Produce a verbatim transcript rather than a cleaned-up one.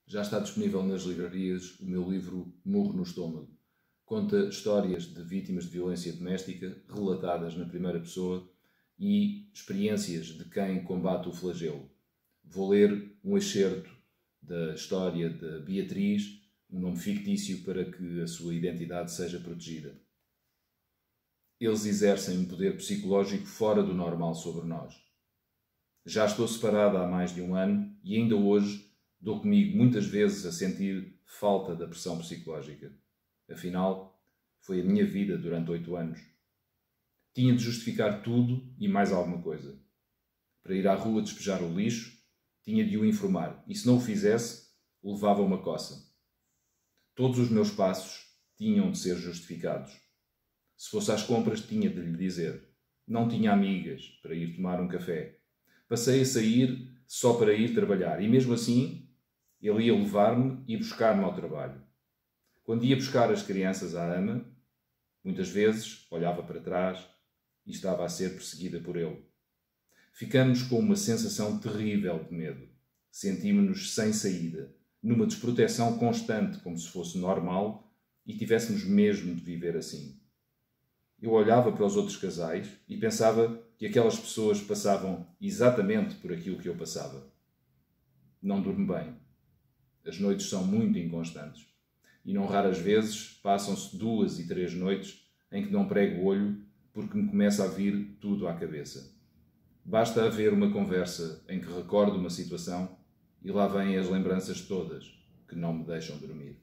Já está disponível nas livrarias o meu livro Murro no Estômago. Conta histórias de vítimas de violência doméstica relatadas na primeira pessoa e experiências de quem combate o flagelo. Vou ler um excerto da história de Beatriz, um nome fictício para que a sua identidade seja protegida. Eles exercem um poder psicológico fora do normal sobre nós. Já estou separada há mais de um ano e ainda hoje dou comigo muitas vezes a sentir falta da pressão psicológica. Afinal, foi a minha vida durante oito anos. Tinha de justificar tudo e mais alguma coisa. Para ir à rua despejar o lixo, tinha de o informar e, se não o fizesse, levava uma coça. Todos os meus passos tinham de ser justificados. Se fosse às compras, tinha de lhe dizer. Não tinha amigas para ir tomar um café. Passei a sair só para ir trabalhar e, mesmo assim, ele ia levar-me e buscar-me ao trabalho. Quando ia buscar as crianças à ama, muitas vezes olhava para trás e estava a ser perseguida por ele. Ficamos com uma sensação terrível de medo. Sentimos-nos sem saída, numa desproteção constante, como se fosse normal e tivéssemos mesmo de viver assim. Eu olhava para os outros casais e pensava que aquelas pessoas passavam exatamente por aquilo que eu passava. Não durmo bem. As noites são muito inconstantes. E não raras vezes passam-se duas e três noites em que não prego o olho porque me começa a vir tudo à cabeça. Basta haver uma conversa em que recordo uma situação e lá vêm as lembranças todas que não me deixam dormir.